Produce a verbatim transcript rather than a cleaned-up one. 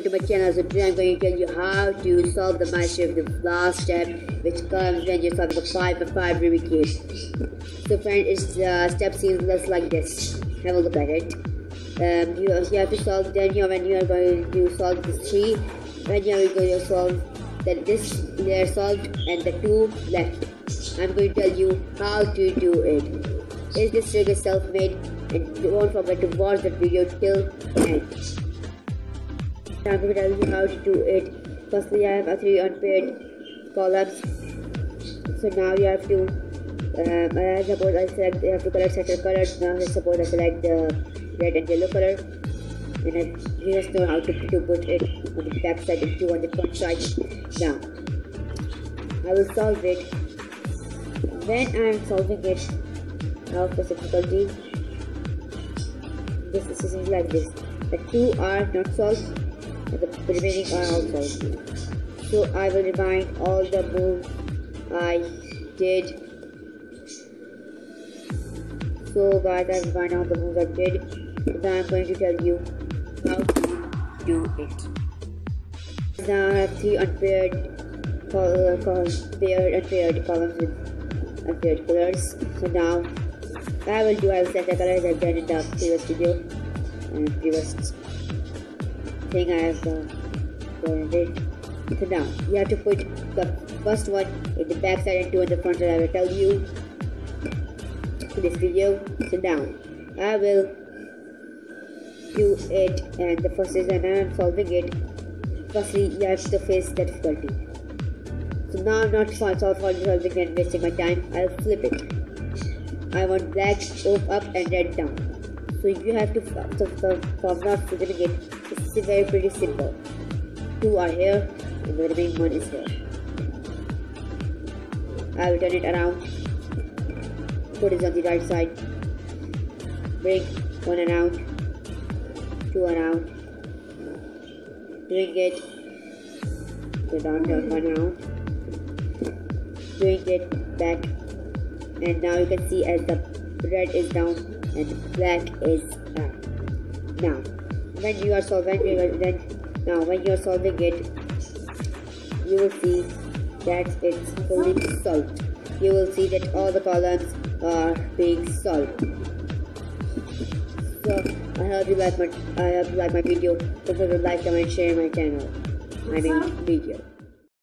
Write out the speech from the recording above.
to my channel. So today I'm going to tell you how to solve the mystery of the last step, which comes when you're solving a five by five Rubik cube. So friend, it's uh, step seems less like this. Have a look at it. Um, you, you have to solve. Then here, when you are going to solve the three, when you are going to solve then this they are solved and the two left. I'm going to tell you how to do it. Is this trick is self-made, and don't forget to watch the video till the end. I'm going to tell you how to do it. Firstly, I have a three unpaired columns. So now you have to, um, I suppose I select, you have to select certain colors. Now suppose I select the red and yellow color. And I, you just know how to, to put it on the back side and two on the front side. Now, I will solve it. When I am solving it, now for difficulty, this is like this. The two are not solved, and the remaining are all solved. So I will remind all the moves I did. So guys, I remind all the moves I did. Now I'm going to tell you how to do it. Now I have three unpaired, col col paired unpaired columns with unpaired colors. So now I will do I will set the colors I've done in the previous video and previous thing I have done. So now you have to put the first one in the back side and two in the front side. I will tell you in this video. So now I will do it, and the first is, and I am solving it. Firstly, you have to face the difficulty. So now I'm not solving solving and wasting my time. I'll flip it. I want black up and red down. So you have to, so, so from not flipping it, it's very pretty simple. Two are here, and the remaining one is here. I will turn it around. Put it on the right side. Bring one around, two around. Doing it. Go down, down, one around. Doing it back. And now you can see as the red is down and the black is up. Now, when you are solving then now when you are solving it, you will see that it's fully solved. You will see that all the columns are being solved. So I hope you like my I hope you like my video. Don't forget to like, comment, share my channel. I mean video.